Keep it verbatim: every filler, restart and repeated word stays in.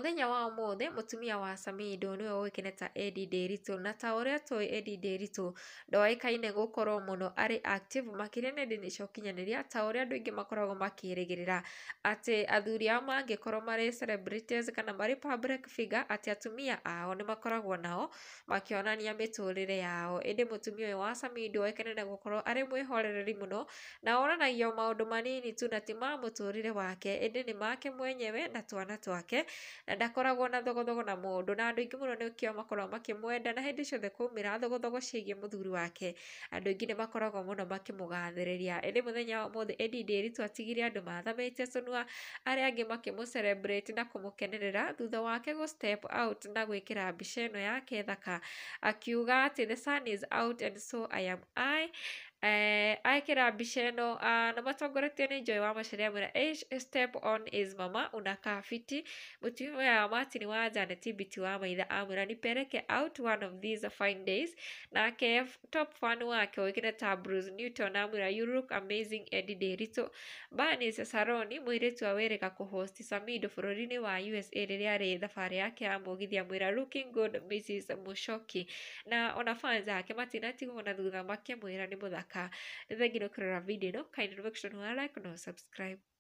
Muthenya wa umuthi mutumia wa Samidoh niwe ũĩkaine ta Eddy Nderitu, na ta ũrĩa tũĩ Eddy Nderitu ndoĩkaine gũkorwo mũno arĩ active makĩria nenda-inĩ cia ũkinyanĩria ta ũrĩa andũ aingĩ makoragwo makĩrĩgĩrĩra atĩ athuri ao mangĩkorwo marĩ celebrities kana marĩ public figure atĩ atumia ao nĩ makoragwo nao makĩonania mĩtũrĩre yao. Ĩndĩ mutumia ũyũ wa Samidoh oĩkaine na gũkorwo arĩ mwĩhorereri mũno na onanagia maũndũ manini tu na ti ma mũtũrĩre wake, ĩndĩ nĩ make mwenyewe na twana twake, na ndakoragwo na thogothogo na mũndũ, na andũ aingĩ mũno nĩkĩo makoragwo makĩmwenda, na hĩndĩ ciothe kwaumĩra thogothogo ciĩgiĩ mũthuri wake andũ aingĩ nĩ makoragwo mũno makĩmũgathĩrĩria. Ĩndĩ mũthenya wa ũmũthĩ Eddy Nderitu atigire andũ Mathamîtie Tunua, arĩa angĩ makĩmũ celebrate na kũmũkenerera thutha wake gũ step out na gwĩkĩra mbica ĩno yake thaka akiuga atĩ the sun is out and so I am I. Eh, ekĩra mbica ĩno na matongoretio nĩ Joy wa Macharia amwĩra a step on is mama unakaa fiti. Mutumia wa Martin wa Janet Biti wa maitha amwĩra nipeleke out one of these fine days. Nake top fan wake ũĩkaine ta Bruce Newton amwĩra you look amazing Eddy Nderitu. Bernice Saroni mũirĩtu wa wĩrĩga kũhost Samidoh bũrũri-inĩ wa U S A rĩrĩa arĩ thabarĩ yake ya mũgithi amwĩra looking good Missus Mushoki. Na ona fans ake matinatigwo na thutha makĩmwĩra nĩ mũthaka. Nĩ thengi nĩ kũrora video ĩno, kindly make sure to like na subscribe.